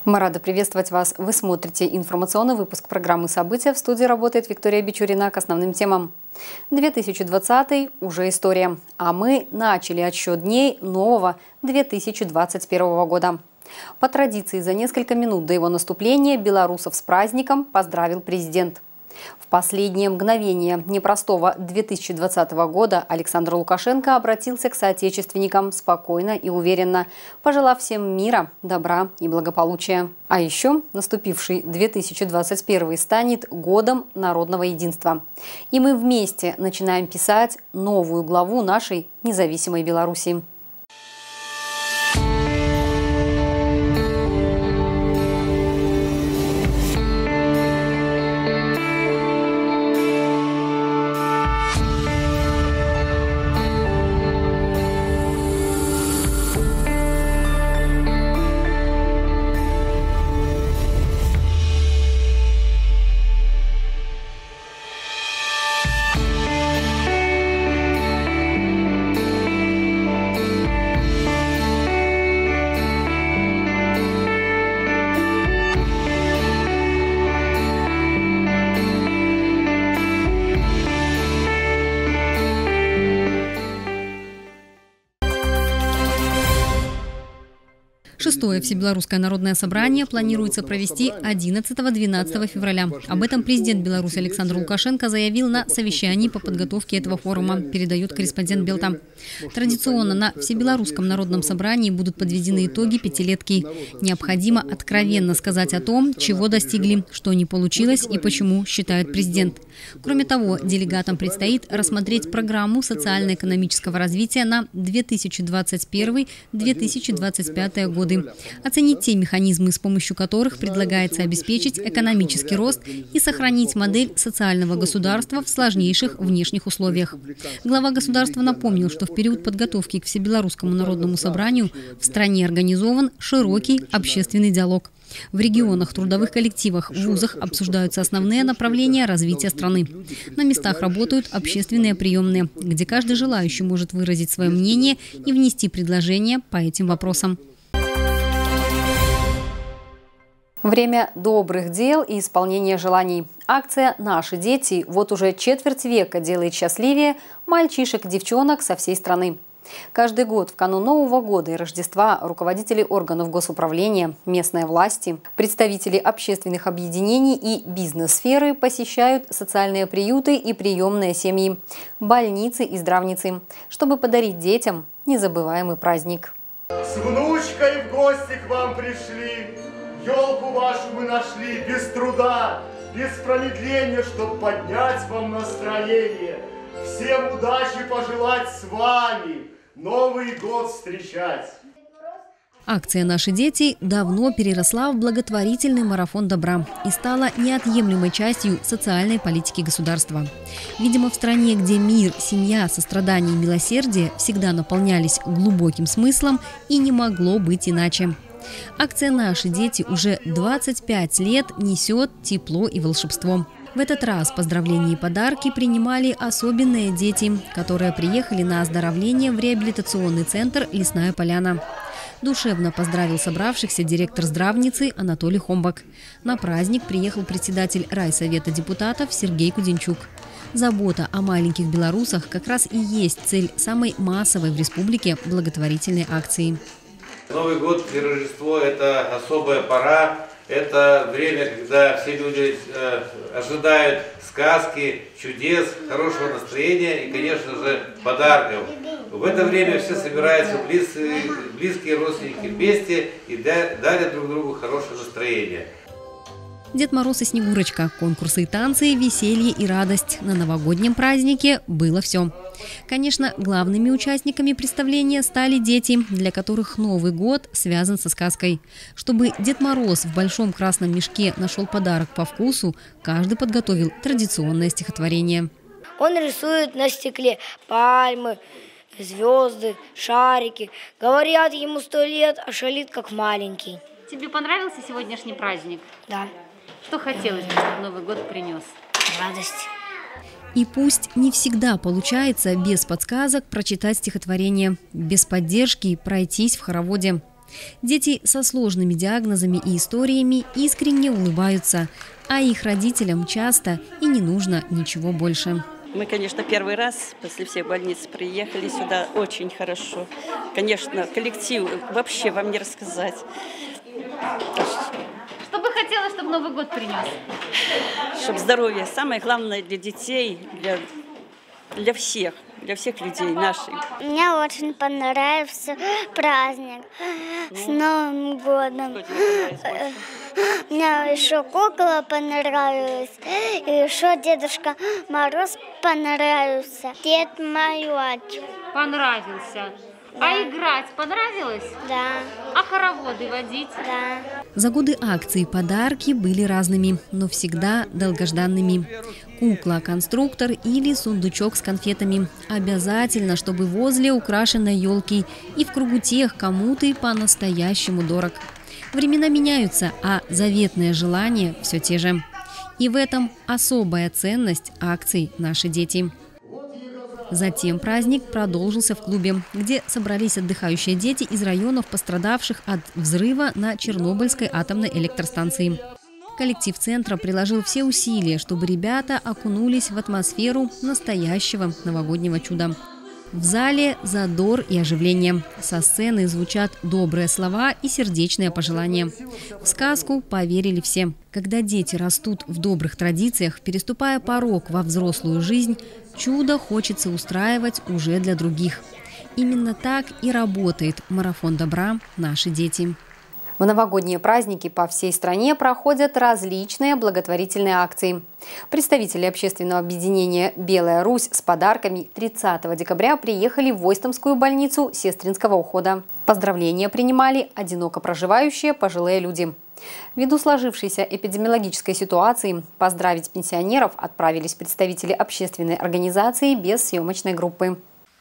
Мы рады приветствовать вас. Вы смотрите информационный выпуск программы «События». В студии работает Виктория Бичурина. К основным темам. 2020 уже история, а мы начали отсчет дней нового 2021 года. По традиции, за несколько минут до его наступления белорусов с праздником поздравил президент. В последнее мгновение непростого 2020 года Александр Лукашенко обратился к соотечественникам спокойно и уверенно, пожелав всем мира, добра и благополучия. А еще наступивший 2021 станет годом народного единства. И мы вместе начинаем писать новую главу нашей независимой Беларуси. Шестое Всебелорусское народное собрание планируется провести 11-12 февраля. Об этом президент Беларуси Александр Лукашенко заявил на совещании по подготовке этого форума, передает корреспондент Белта. Традиционно на Всебелорусском народном собрании будут подведены итоги пятилетки. Необходимо откровенно сказать о том, чего достигли, что не получилось и почему, считает президент. Кроме того, делегатам предстоит рассмотреть программу социально-экономического развития на 2021-2025 годы. Оценить те механизмы, с помощью которых предлагается обеспечить экономический рост и сохранить модель социального государства в сложнейших внешних условиях. Глава государства напомнил, что в период подготовки к Всебелорусскому народному собранию в стране организован широкий общественный диалог. В регионах, трудовых коллективах, вузах обсуждаются основные направления развития страны. На местах работают общественные приемные, где каждый желающий может выразить свое мнение и внести предложения по этим вопросам. Время добрых дел и исполнения желаний. Акция «Наши дети» вот уже четверть века делает счастливее мальчишек и девчонок со всей страны. Каждый год в канун Нового года и Рождества руководители органов госуправления, местной власти, представители общественных объединений и бизнес-сферы посещают социальные приюты и приемные семьи, больницы и здравницы, чтобы подарить детям незабываемый праздник. С внучкой в гости к вам пришли. Елку вашу мы нашли без труда, без промедления, чтоб поднять вам настроение. Всем удачи пожелать с вами, Новый год встречать. Акция «Наши дети» давно переросла в благотворительный марафон добра и стала неотъемлемой частью социальной политики государства. Видимо, в стране, где мир, семья, сострадание и милосердие всегда наполнялись глубоким смыслом, и не могло быть иначе. Акция «Наши дети» уже 25 лет несет тепло и волшебство. В этот раз поздравления и подарки принимали особенные дети, которые приехали на оздоровление в реабилитационный центр «Лесная поляна». Душевно поздравил собравшихся директор здравницы Анатолий Хомбак. На праздник приехал председатель райсовета депутатов Сергей Куденчук. Забота о маленьких белорусах как раз и есть цель самой массовой в республике благотворительной акции. Новый год и Рождество – это особая пора, это время, когда все люди ожидают сказки, чудес, хорошего настроения и, конечно же, подарков. В это время все собираются близкие родственники вместе и дарят друг другу хорошее настроение. Дед Мороз и Снегурочка, конкурсы и танцы, веселье и радость. На новогоднем празднике было все. Конечно, главными участниками представления стали дети, для которых Новый год связан со сказкой. Чтобы Дед Мороз в большом красном мешке нашел подарок по вкусу, каждый подготовил традиционное стихотворение. Он рисует на стекле пальмы, звезды, шарики. Говорят, ему 100 лет, а шалит как маленький. Тебе понравился сегодняшний праздник? Да. Что хотелось бы, чтобы Новый год принес? Радость. И пусть не всегда получается без подсказок прочитать стихотворение, без поддержки пройтись в хороводе. Дети со сложными диагнозами и историями искренне улыбаются, а их родителям часто и не нужно ничего больше. Мы, конечно, первый раз после всех больниц приехали сюда. Очень хорошо. Конечно, коллектив вообще вам не рассказать. Что бы хотелось, чтобы Новый год принес? Чтобы здоровье. Самое главное для детей, для всех людей наших. Мне очень понравился праздник с Новым годом. Мне еще кукла понравилась, и еще Дедушка Мороз понравился. Дед Мороз. Понравился. Да. А играть понравилось? Да, А хороводы водить? да. За годы акции подарки были разными, но всегда долгожданными. Кукла-конструктор или сундучок с конфетами. Обязательно, чтобы возле украшенной елки и в кругу тех, кому ты по-настоящему дорог. Времена меняются, а заветные желания все те же. И в этом особая ценность акций «Наши дети». Затем праздник продолжился в клубе, где собрались отдыхающие дети из районов, пострадавших от взрыва на Чернобыльской атомной электростанции. Коллектив центра приложил все усилия, чтобы ребята окунулись в атмосферу настоящего новогоднего чуда. В зале задор и оживление. Со сцены звучат добрые слова и сердечные пожелания. В сказку поверили все. Когда дети растут в добрых традициях, переступая порог во взрослую жизнь, чудо хочется устраивать уже для других. Именно так и работает марафон добра «Наши дети». В новогодние праздники по всей стране проходят различные благотворительные акции. Представители общественного объединения «Белая Русь» с подарками 30 декабря приехали в Ойстомскую больницу сестринского ухода. Поздравления принимали одиноко проживающие пожилые люди. Ввиду сложившейся эпидемиологической ситуации поздравить пенсионеров отправились представители общественной организации без съемочной группы.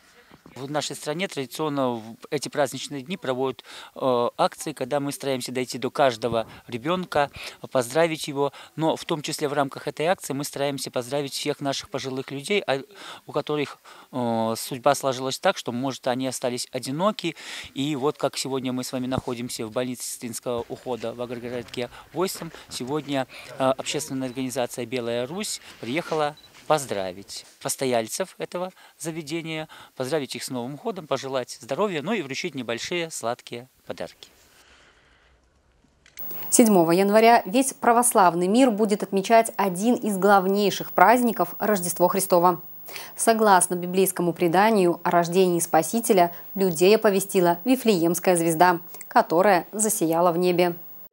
В нашей стране традиционно в эти праздничные дни проводят акции, когда мы стараемся дойти до каждого ребенка, поздравить его. Но в том числе в рамках этой акции мы стараемся поздравить всех наших пожилых людей, у которых судьба сложилась так, что, может, они остались одиноки. И вот как сегодня мы с вами находимся в больнице сестринского ухода в агрогородке Ойстом, сегодня общественная организация «Белая Русь» приехала поздравить постояльцев этого заведения, поздравить их с Новым годом, пожелать здоровья, ну и вручить небольшие сладкие подарки. 7 января весь православный мир будет отмечать один из главнейших праздников – Рождество Христово. Согласно библейскому преданию о рождении Спасителя, людей оповестила Вифлеемская звезда, которая засияла в небе.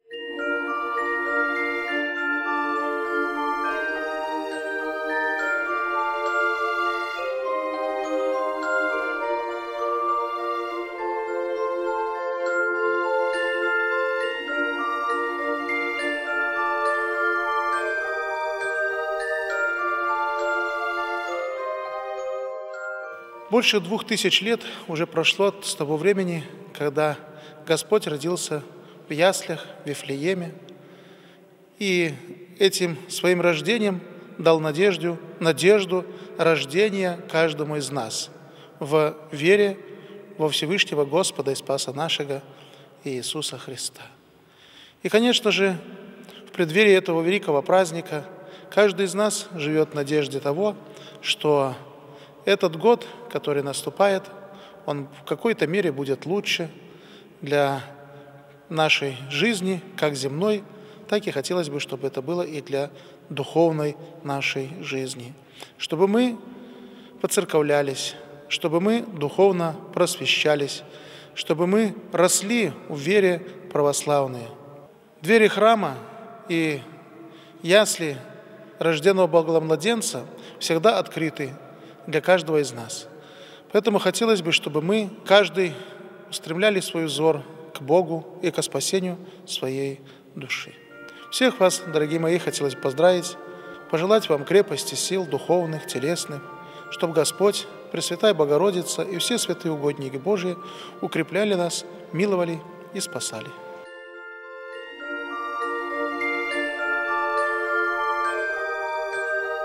Больше 2000 лет уже прошло с того времени, когда Господь родился в яслях, в Вифлееме, и этим своим рождением дал надежду рождения каждому из нас в вере во Всевышнего Господа и Спаса нашего Иисуса Христа. И, конечно же, в преддверии этого великого праздника каждый из нас живет в надежде того, что этот год, который наступает, он в какой-то мере будет лучше для нашей жизни, как земной, так и хотелось бы, чтобы это было и для духовной нашей жизни. Чтобы мы поцерковлялись, чтобы мы духовно просвещались, чтобы мы росли в вере православной. Двери храма и ясли рожденного Богомладенца всегда открыты для каждого из нас. Поэтому хотелось бы, чтобы мы, каждый, устремляли свой взор к Богу и к спасению своей души. Всех вас, дорогие мои, хотелось бы поздравить, пожелать вам крепости сил духовных, телесных, чтобы Господь, Пресвятая Богородица и все святые угодники Божии укрепляли нас, миловали и спасали.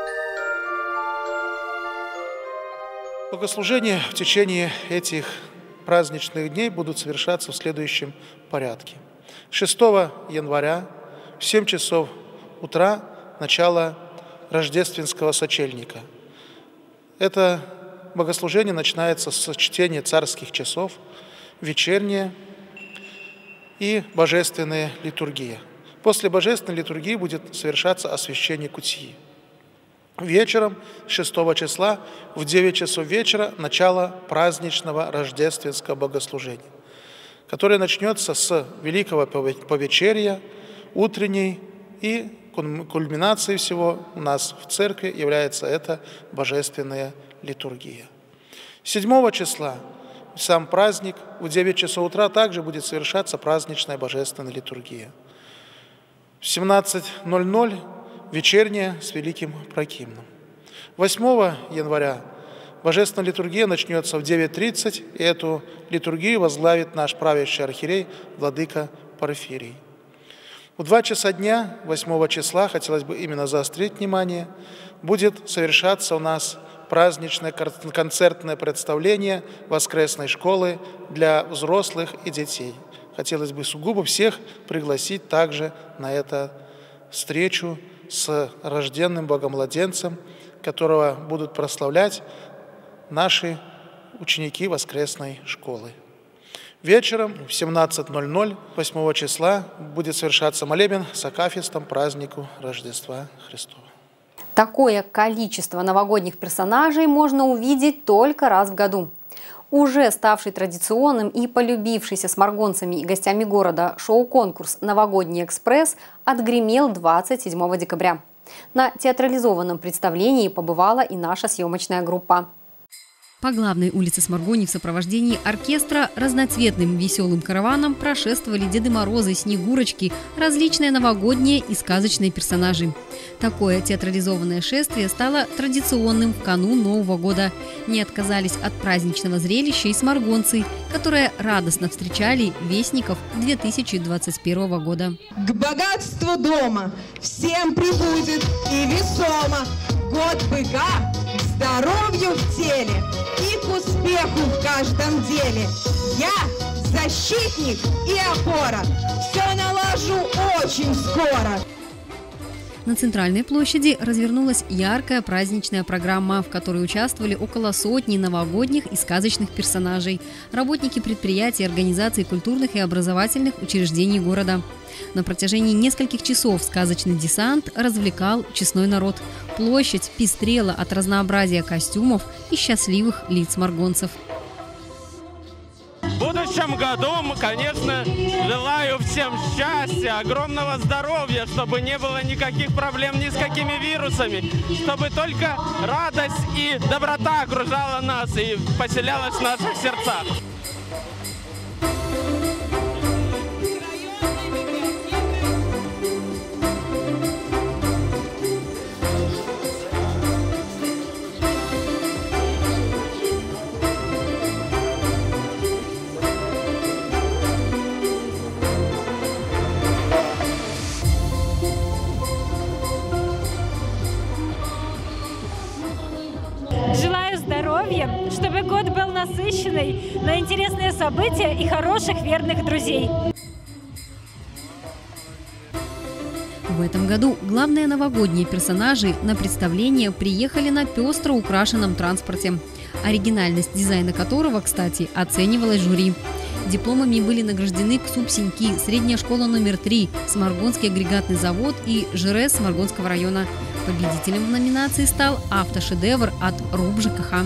Богослужение в течение этих праздничных дней будут совершаться в следующем порядке. 6 января в 7 часов утра начало рождественского сочельника. Это богослужение начинается с чтения царских часов, вечерняя и божественная литургия. После божественной литургии будет совершаться освящение кутьи. Вечером 6 числа в 9 часов вечера начало праздничного рождественского богослужения, которое начнется с Великого Повечерия, утренней, и кульминацией всего у нас в церкви является эта божественная литургия. 7 числа, сам праздник, в 9 часов утра также будет совершаться праздничная божественная литургия. В 17:00 вечерняя с Великим Прокимном. 8 января божественная литургия начнется в 9:30, и эту литургию возглавит наш правящий архиерей владыка Порфирий. В 2 часа дня, 8 числа, хотелось бы именно заострить внимание, будет совершаться у нас праздничное концертное представление воскресной школы для взрослых и детей. Хотелось бы сугубо всех пригласить также на эту встречу с рожденным Богомладенцем, которого будут прославлять наши ученики воскресной школы. Вечером в 17:00 8 числа будет совершаться молебен с акафистом празднику Рождества Христова. Такое количество новогодних персонажей можно увидеть только раз в году. Уже ставший традиционным и полюбившийся сморгонцами и гостями города шоу-конкурс «Новогодний экспресс» отгремел 27 декабря. На театрализованном представлении побывала и наша съемочная группа. По главной улице Сморгони в сопровождении оркестра разноцветным веселым караваном прошествовали Деды Морозы, Снегурочки, различные новогодние и сказочные персонажи. Такое театрализованное шествие стало традиционным в канун Нового года. Не отказались от праздничного зрелища и сморгонцы, которые радостно встречали вестников 2021 года. К богатству дома всем прибудет и весомо год быка, к здоровью в теле и к успеху в каждом деле. Я защитник и опора, все налажу очень скоро. На центральной площади развернулась яркая праздничная программа, в которой участвовали около сотни новогодних и сказочных персонажей, работники предприятий, организаций культурных и образовательных учреждений города. На протяжении нескольких часов сказочный десант развлекал честной народ. Площадь пестрела от разнообразия костюмов и счастливых лиц сморгонцев. В будущем году, конечно, желаю всем счастья, огромного здоровья, чтобы не было никаких проблем ни с какими вирусами, чтобы только радость и доброта окружала нас и поселялась в наших сердцах. Желаю здоровья, чтобы год был насыщенный на интересные события и хороших верных друзей. В этом году главные новогодние персонажи на представление приехали на пестро украшенном транспорте, оригинальность дизайна которого, кстати, оценивалась жюри. Дипломами были награждены КСУП-Синьки, средняя школа номер 3, Сморгонский агрегатный завод и ЖРС Сморгонского района. Победителем в номинации стал автошедевр от РУП ЖКХ.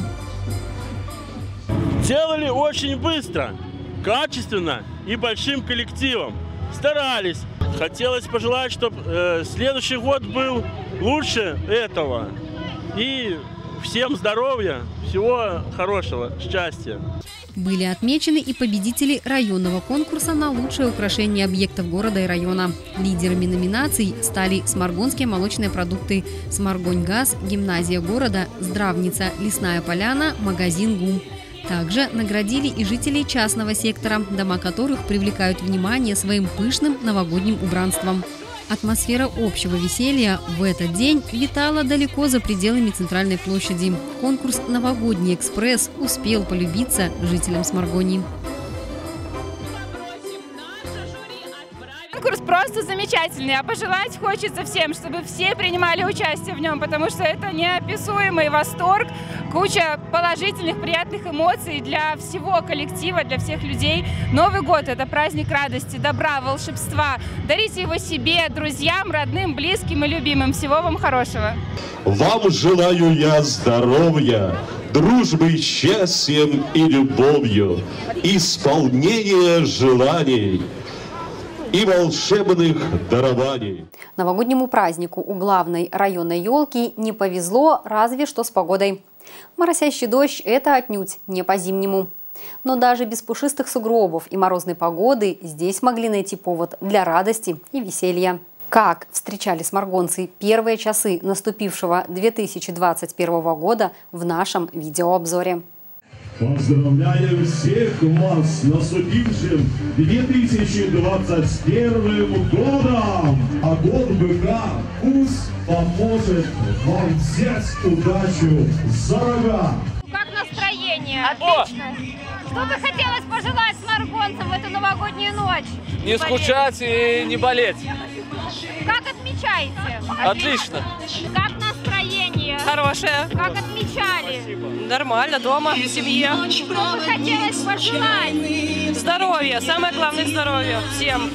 Делали очень быстро, качественно и большим коллективом. Старались. Хотелось пожелать, чтобы следующий год был лучше этого. И всем здоровья, всего хорошего, счастья. Были отмечены и победители районного конкурса на лучшее украшение объектов города и района. Лидерами номинаций стали сморгонские молочные продукты, Сморгоньгаз, гимназия города, Здравница, Лесная поляна, магазин ГУМ. Также наградили и жителей частного сектора, дома которых привлекают внимание своим пышным новогодним убранством. Атмосфера общего веселья в этот день витала далеко за пределами центральной площади. Конкурс «Новогодний экспресс» успел полюбиться жителям Сморгонии. Конкурс просто замечательный, а пожелать хочется всем, чтобы все принимали участие в нем, потому что это неописуемый восторг, куча положительных, приятных эмоций для всего коллектива, для всех людей. Новый год – это праздник радости, добра, волшебства. Дарите его себе, друзьям, родным, близким и любимым. Всего вам хорошего. Вам желаю я здоровья, дружбы, счастьем и любовью, исполнения желаний и волшебных дарований. Новогоднему празднику у главной районной елки не повезло разве что с погодой. Моросящий дождь – это отнюдь не по-зимнему. Но даже без пушистых сугробов и морозной погоды здесь могли найти повод для радости и веселья. Как встречали сморгонцы первые часы наступившего 2021 года в нашем видеообзоре. Поздравляем всех вас с наступившим 2021 годом! А год быка пусть поможет вам взять удачу за рога! Как настроение? Отлично! Что бы хотелось пожелать сморгонцам в эту новогоднюю ночь? Не скучать и не болеть. Как отмечаете? Отлично! Как настроение? Хорошее. Как отмечали? Спасибо. Нормально, дома, в семье. Что бы хотелось пожелать? Здоровья, самое главное здоровье всем.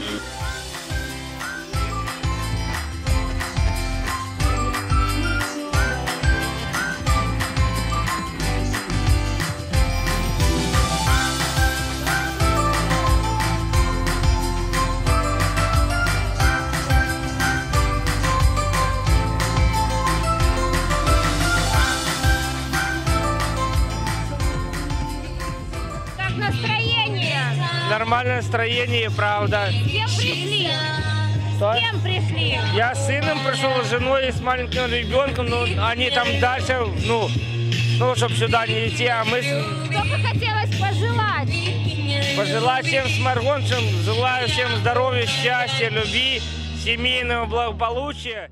Нормальное настроение, правда. С кем пришли? Что? С кем пришли? Я с сыном пришел, с женой и с маленьким ребенком, но они там дальше, чтобы сюда не идти, а мы... Что бы хотелось пожелать? Пожелать всем сморгонцам, желаю всем здоровья, счастья, любви, семейного благополучия.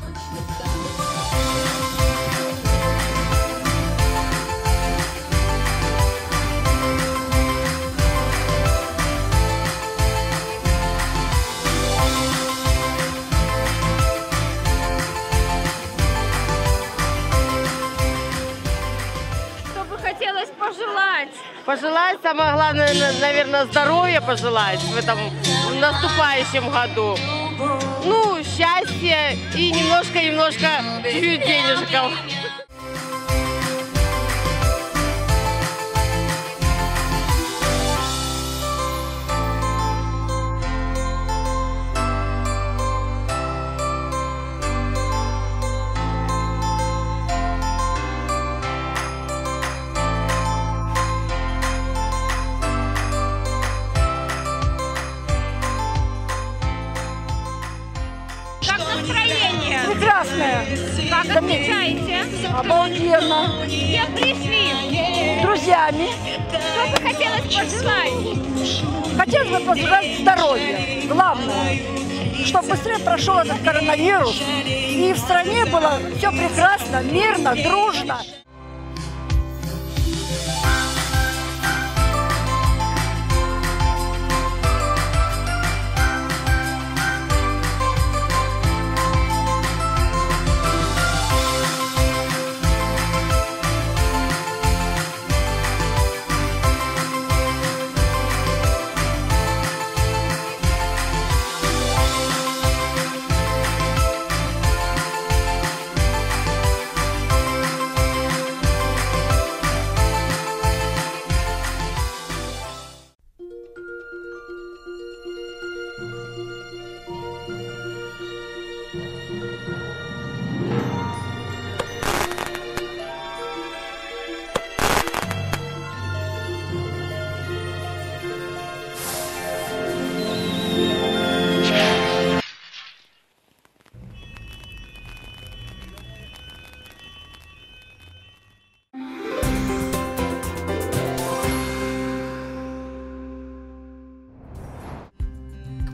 Пожелать, самое главное, наверное, здоровья пожелать в этом наступающем году. Счастья и немножко чуть-чуть денежков. Прекрасная. Как отмечаете? Обалденно. С кем пришли? С друзьями. Что бы хотелось пожелать? Хотелось бы пожелать здоровья. Главное, чтобы быстрее прошел этот коронавирус. И в стране было все прекрасно, мирно, дружно.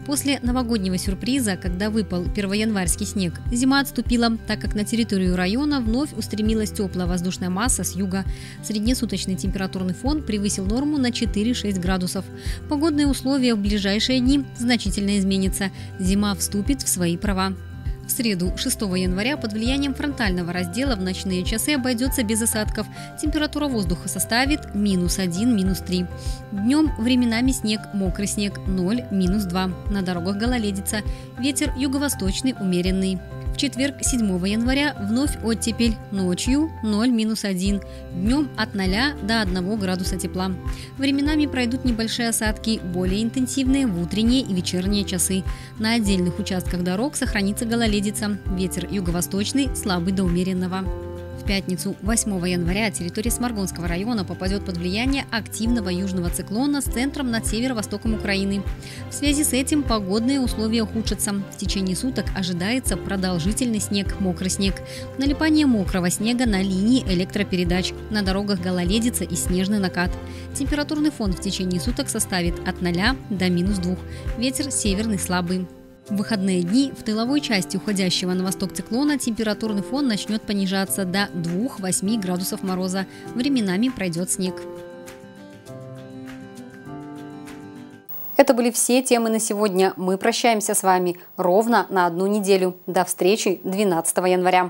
После новогоднего сюрприза, когда выпал первоянварский снег, зима отступила, так как на территорию района вновь устремилась теплая воздушная масса с юга. Среднесуточный температурный фон превысил норму на 4-6 градусов. Погодные условия в ближайшие дни значительно изменятся. Зима вступит в свои права. В среду, 6 января, под влиянием фронтального раздела в ночные часы обойдется без осадков. Температура воздуха составит -1, -3. Днем временами снег, мокрый снег 0, -2. На дорогах гололедица. Ветер юго-восточный умеренный. В четверг, 7 января, вновь оттепель. Ночью 0, -1. Днем от 0 до 1 градуса тепла. Временами пройдут небольшие осадки, более интенсивные в утренние и вечерние часы. На отдельных участках дорог сохранится гололедица. Ветер юго-восточный, слабый до умеренного. В пятницу, 8 января, территория Сморгонского района попадет под влияние активного южного циклона с центром над северо-востоком Украины. В связи с этим погодные условия ухудшатся. В течение суток ожидается продолжительный снег, мокрый снег. Налипание мокрого снега на линии электропередач. На дорогах гололедица и снежный накат. Температурный фон в течение суток составит от 0 до -2. Ветер северный слабый. В выходные дни в тыловой части уходящего на восток циклона температурный фон начнет понижаться до 2-8 градусов мороза. Временами пройдет снег. Это были все темы на сегодня. Мы прощаемся с вами ровно на 1 неделю. До встречи 12 января.